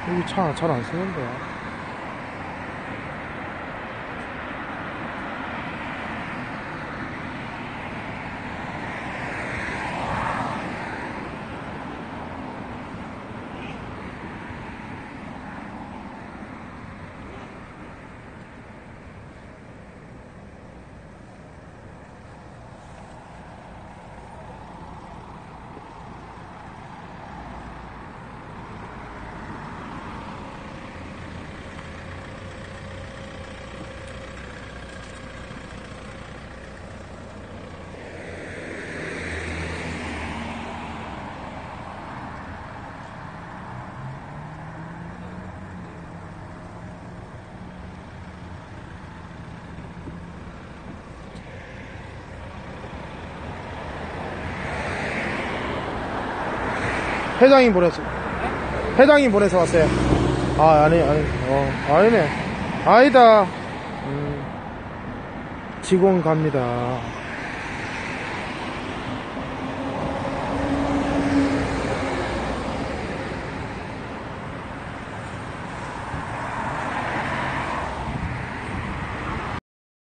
여기 차 잘 안 쓰는데. 회장님 보내서, 회장님 보내서 왔어요. 아, 아니, 아니네. 아니다. 직원 갑니다.